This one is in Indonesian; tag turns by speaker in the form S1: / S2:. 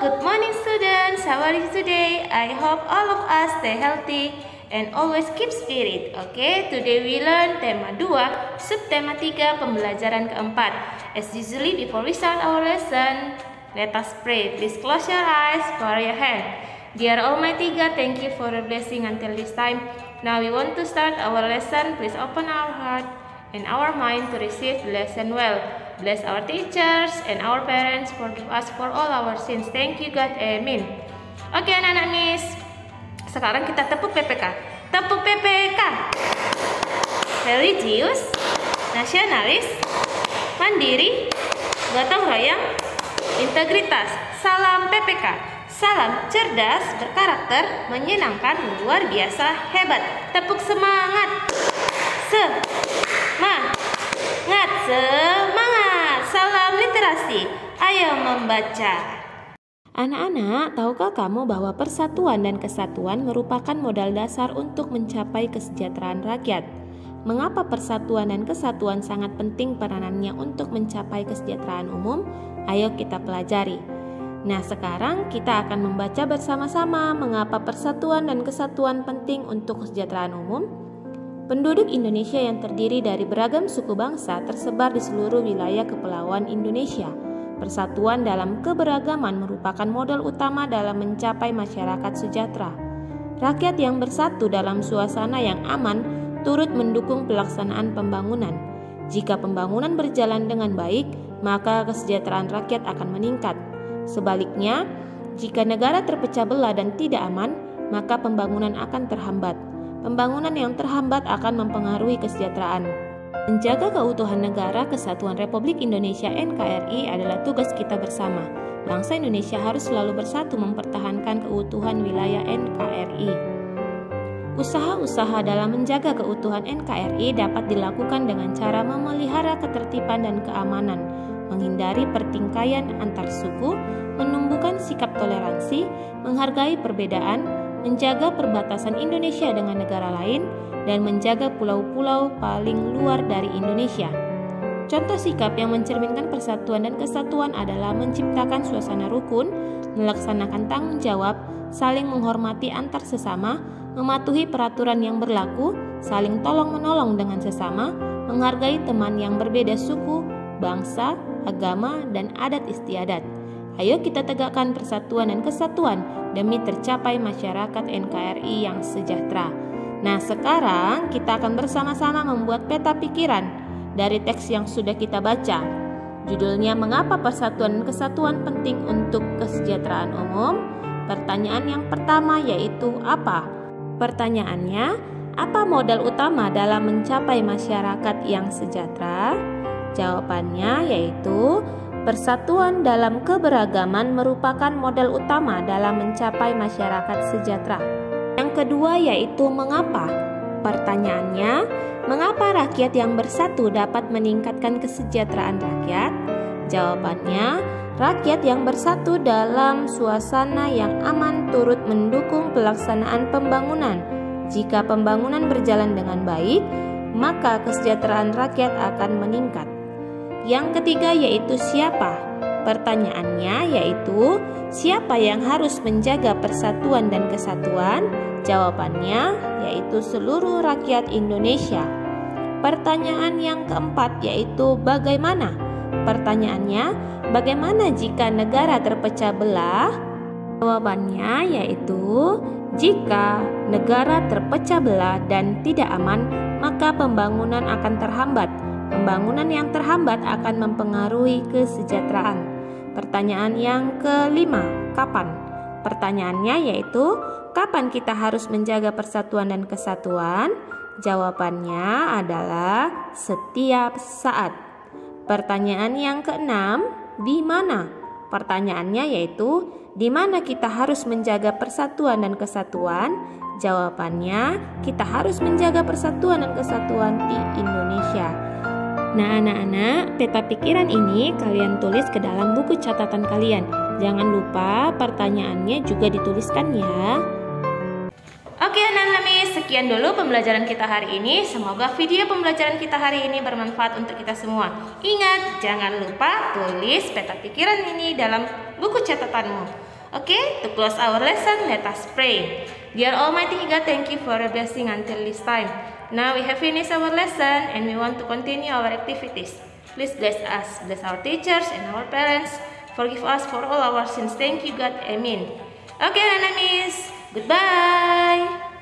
S1: good morning students. How are you today? I hope all of us stay healthy and always keep spirit. Okay, today we learn tema 2, subtema 3, pembelajaran keempat. As usually, before we start our lesson, let us pray. Please close your eyes, bow your hand. Dear Almighty God, thank you for your blessing until this time. Now we want to start our lesson. Please open our heart and our mind to receive the lesson well. Bless our teachers and our parents. Forgive us for all our sins. Thank you God. Amin. Oke anak-anak Miss, sekarang kita tepuk PPK. Tepuk PPK. Religius, nasionalis, mandiri, gotong royong, integritas. Salam PPK. Salam cerdas, berkarakter, menyenangkan, luar biasa, hebat. Tepuk semangat. Semangat. Salam literasi. Ayo membaca. Anak-anak, tahukah kamu bahwa persatuan dan kesatuan merupakan modal dasar untuk mencapai kesejahteraan rakyat? Mengapa persatuan dan kesatuan sangat penting peranannya untuk mencapai kesejahteraan umum? Ayo kita pelajari. Nah, sekarang kita akan membaca bersama-sama mengapa persatuan dan kesatuan penting untuk kesejahteraan umum. Penduduk Indonesia yang terdiri dari beragam suku bangsa tersebar di seluruh wilayah kepulauan Indonesia. Persatuan dalam keberagaman merupakan modal utama dalam mencapai masyarakat sejahtera. Rakyat yang bersatu dalam suasana yang aman turut mendukung pelaksanaan pembangunan. Jika pembangunan berjalan dengan baik, maka kesejahteraan rakyat akan meningkat. Sebaliknya, jika negara terpecah belah dan tidak aman, maka pembangunan akan terhambat. Pembangunan yang terhambat akan mempengaruhi kesejahteraan. Menjaga keutuhan negara Kesatuan Republik Indonesia NKRI adalah tugas kita bersama. Bangsa Indonesia harus selalu bersatu mempertahankan keutuhan wilayah NKRI. Usaha-usaha dalam menjaga keutuhan NKRI dapat dilakukan dengan cara memelihara ketertiban dan keamanan, menghindari pertikaian antar suku, menumbuhkan sikap toleransi, menghargai perbedaan, menjaga perbatasan Indonesia dengan negara lain, dan menjaga pulau-pulau paling luar dari Indonesia. Contoh sikap yang mencerminkan persatuan dan kesatuan adalah menciptakan suasana rukun, melaksanakan tanggung jawab, saling menghormati antar sesama, mematuhi peraturan yang berlaku, saling tolong-menolong dengan sesama, menghargai teman yang berbeda suku, bangsa, agama, dan adat istiadat. Ayo kita tegakkan persatuan dan kesatuan demi tercapai masyarakat NKRI yang sejahtera. Nah, sekarang kita akan bersama-sama membuat peta pikiran dari teks yang sudah kita baca. Judulnya, Mengapa Persatuan dan Kesatuan Penting untuk Kesejahteraan Umum? Pertanyaan yang pertama yaitu apa? Pertanyaannya, apa modal utama dalam mencapai masyarakat yang sejahtera? Jawabannya yaitu persatuan dalam keberagaman merupakan modal utama dalam mencapai masyarakat sejahtera. Yang kedua yaitu mengapa? Pertanyaannya, mengapa rakyat yang bersatu dapat meningkatkan kesejahteraan rakyat? Jawabannya, rakyat yang bersatu dalam suasana yang aman turut mendukung pelaksanaan pembangunan. Jika pembangunan berjalan dengan baik, maka kesejahteraan rakyat akan meningkat. Yang ketiga yaitu siapa? Pertanyaannya yaitu siapa yang harus menjaga persatuan dan kesatuan? Jawabannya yaitu seluruh rakyat Indonesia. Pertanyaan yang keempat yaitu bagaimana? Pertanyaannya, bagaimana jika negara terpecah belah? Jawabannya yaitu jika negara terpecah belah dan tidak aman, maka pembangunan akan terhambat. Pembangunan yang terhambat akan mempengaruhi kesejahteraan. Pertanyaan yang kelima, kapan? Pertanyaannya yaitu, kapan kita harus menjaga persatuan dan kesatuan? Jawabannya adalah setiap saat. Pertanyaan yang keenam, di mana? Pertanyaannya yaitu, di mana kita harus menjaga persatuan dan kesatuan? Jawabannya, kita harus menjaga persatuan dan kesatuan di Indonesia. Nah anak-anak, peta pikiran ini kalian tulis ke dalam buku catatan kalian. Jangan lupa pertanyaannya juga dituliskan ya. Oke anak-anak Miss, sekian dulu pembelajaran kita hari ini. Semoga video pembelajaran kita hari ini bermanfaat untuk kita semua. Ingat, jangan lupa tulis peta pikiran ini dalam buku catatanmu. Okay, to close our lesson, let us pray. Dear Almighty God, thank you for your blessing until this time. Now we have finished our lesson and we want to continue our activities. Please bless us, bless our teachers and our parents. Forgive us for all our sins. Thank you, God. Amen. Okay, Nana Miss. Goodbye.